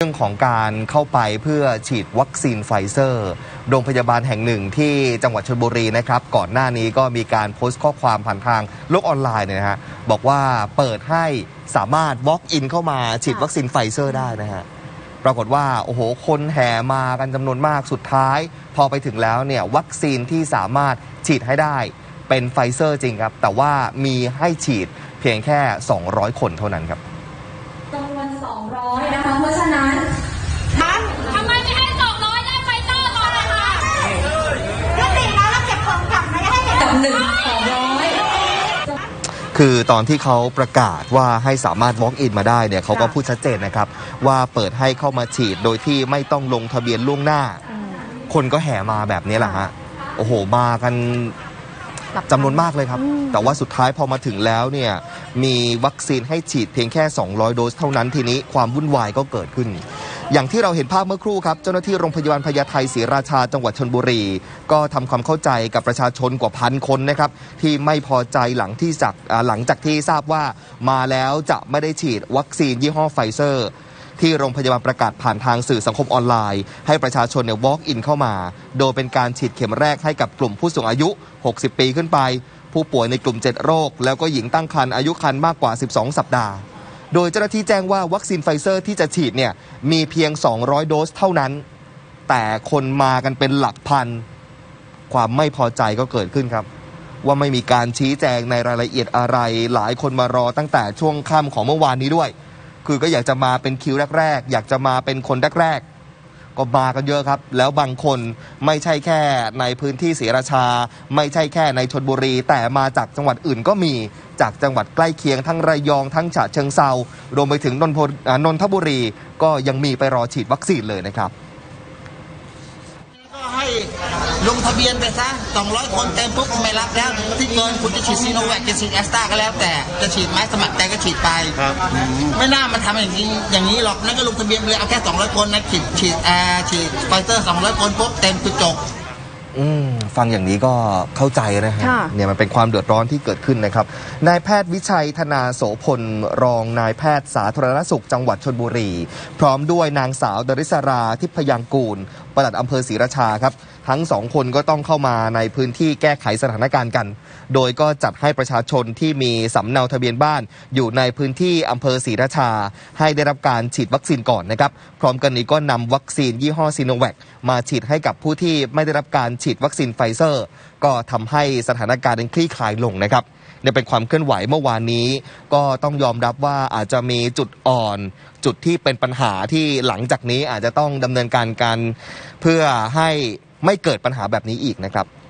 เรื่องของการเข้าไปเพื่อฉีดวัคซีนไฟเซอร์โรงพยาบาลแห่งหนึ่งที่จังหวัดชลบุรีนะครับก่อนหน้านี้ก็มีการโพสต์ข้อความผ่านทางโลกออนไลน์นะฮะบอกว่าเปิดให้สามารถ walk in เข้ามาฉีดวัคซีนไฟเซอร์ได้นะฮะปรากฏว่าโอ้โหคนแห่มากันจำนวนมากสุดท้ายพอไปถึงแล้วเนี่ยวัคซีนที่สามารถฉีดให้ได้เป็นไฟเซอร์จริงครับแต่ว่ามีให้ฉีดเพียงแค่200คนเท่านั้นครับจำนวน200นะคะเพราะฉะนั้นทำไมไม่ให้200ได้ไฟเซอร์ก่อนนะคะก็ติดแล้วเราเก็บของกลับไม่ให้กับ200 คือตอนที่เขาประกาศว่าให้สามารถ walk in มาได้เนี่ยเขาก็พูดชัดเจนนะครับว่าเปิดให้เข้ามาฉีดโดยที่ไม่ต้องลงทะเบียนล่วงหน้าคนก็แห่มาแบบนี้แหละฮะโอ้โหมากันจำนวนมากเลยครับแต่ว่าสุดท้ายพอมาถึงแล้วเนี่ยมีวัคซีนให้ฉีดเพียงแค่200โดสเท่านั้นทีนี้ความวุ่นวายก็เกิดขึ้นอย่างที่เราเห็นภาพเมื่อครู่ครับเจ้าหน้าที่โรงพยาบาลพญาไทศรีราชาจังหวัดชลบุรีก็ทำความเข้าใจกับประชาชนกว่า1,000 คนนะครับที่ไม่พอใจหลังจากที่ทราบว่ามาแล้วจะไม่ได้ฉีดวัคซีนยี่ห้อไฟเซอร์ที่โรงพยาบาลประกาศผ่านทางสื่อสังคมออนไลน์ให้ประชาชนwalk in เข้ามาโดยเป็นการฉีดเข็มแรกให้กับกลุ่มผู้สูงอายุ60 ปีขึ้นไปผู้ป่วยในกลุ่ม7โรคแล้วก็หญิงตั้งครรภ์อายุครรภ์มากกว่า12สัปดาห์โดยเจ้าหน้าที่แจ้งว่าวัคซีนไฟเซอร์ที่จะฉีดเนี่ยมีเพียง200โดสเท่านั้นแต่คนมากันเป็นหลักพันความไม่พอใจก็เกิดขึ้นครับว่าไม่มีการชี้แจงในรายละเอียดอะไรหลายคนมารอตั้งแต่ช่วงค่ำของเมื่อวานนี้ด้วยคือก็อยากจะมาเป็นคิวแรกๆอยากจะมาเป็นคนแรกๆก็มากันเยอะครับแล้วบางคนไม่ใช่แค่ในพื้นที่ศรีราชาไม่ใช่แค่ในชลบุรีแต่มาจากจังหวัดอื่นก็มีจากจังหวัดใกล้เคียงทั้งระยองทั้งฉะเชิงเทรารวมไปถึงนนทบุรีก็ยังมีไปรอฉีดวัคซีนเลยนะครับก็ให้ลงทะเบียนไปซะ200คนเต็มปุ๊บไม่รับแล้วที่เกินคุณจะฉีดซีโนแวคจะฉีดแอสตราก็แล้วแต่จะฉีดไหมสมัครใจก็ฉีดไปไม่น่ามาทำอย่างนี้หรอกนั่นก็ลงทะเบียนเลยเอาแค่200คนนะฉีดไฟเซอร์200คนปุ๊บเต็มคือจบฟังอย่างนี้ก็เข้าใจนะฮะเนี่ยมันเป็นความเดือดร้อนที่เกิดขึ้นนะครับนายแพทย์วิชัยธนาโสพลรองนายแพทย์สาธารณสุขจังหวัดชลบุรีพร้อมด้วยนางสาวดริศราทิพยางกูลปลัดอำเภอศรีราชาครับทั้ง2คนก็ต้องเข้ามาในพื้นที่แก้ไขสถานการณ์กันโดยก็จัดให้ประชาชนที่มีสำเนาทะเบียนบ้านอยู่ในพื้นที่อำเภอศรีราชาให้ได้รับการฉีดวัคซีนก่อนนะครับพร้อมกันนี้ก็นำวัคซีนยี่ห้อซีโนแวคมาฉีดให้กับผู้ที่ไม่ได้รับการฉีดวัคซีนไฟเซอร์ก็ทำให้สถานการณ์คลี่คลายลงนะครับเนี่ยเป็นความเคลื่อนไหวเมื่อวานนี้ก็ต้องยอมรับว่าอาจจะมีจุดอ่อนจุดที่เป็นปัญหาที่หลังจากนี้อาจจะต้องดำเนินการกันเพื่อให้ไม่เกิดปัญหาแบบนี้อีกนะครับ